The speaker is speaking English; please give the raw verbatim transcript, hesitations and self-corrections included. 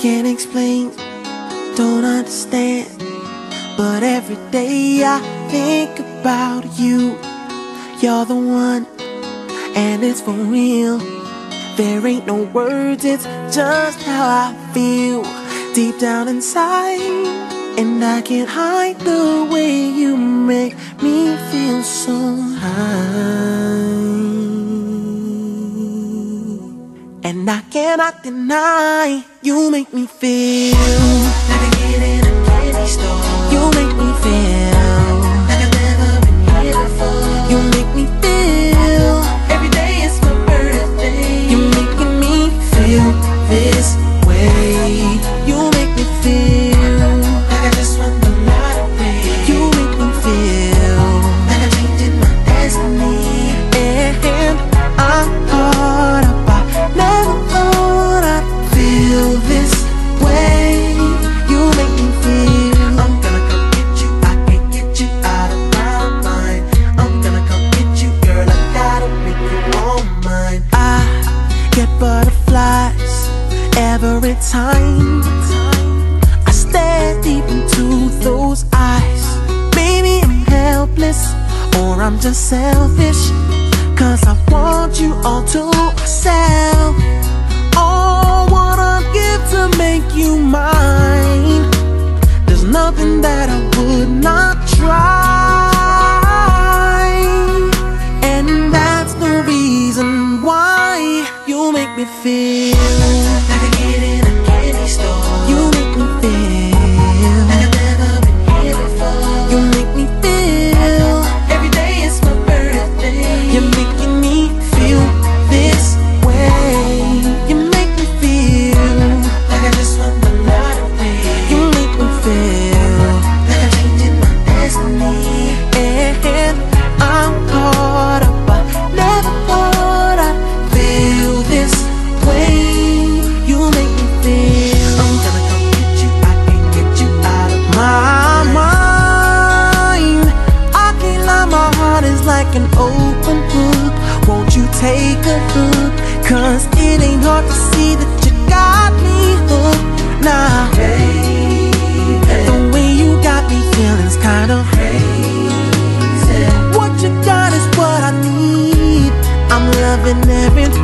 can't explain, don't understand, but every day I think about you. You're the one, and it's for real. There ain't no words, it's just how I feel deep down inside, and I can't hide the way you make me feel so high. And I cannot deny, you make me feel like I get in a candy store. You make me feel like I've never been here before. You make me feel every day is my birthday. You're making me feel this way. You make me feel like I just won the lottery. You make me feel like I'm changing my destiny. And I'm caught up, I never thought I'd feel this way. You make me feel I'm gonna come get you, I can't get you out of my mind. I'm gonna come get you, girl, I gotta make you all mine. I get butterflies every time I stare deep into those eyes. Maybe I'm helpless, or I'm just selfish, cause I want you all to myself. All what I'd give to make you mine. There's nothing that I would not try, and that's the reason why you make me feel like I get in a candy store. You make me feel like I've never been here before. You make me feel every day is my birthday. You're making me feel this way. You make me feel like I just won the lottery. You make me feel like I'm changing my destiny. And I'm caught up, I never thought I'd feel this way. You make me feel I'm gonna come get you, I can't get you out of my mind. I can't lie, my heart is like an open book. Won't you take a look? Cause it ain't hard to see that you got me hooked now. Baby, the way you got me feeling's kind of crazy. What you got is what I need. I'm loving every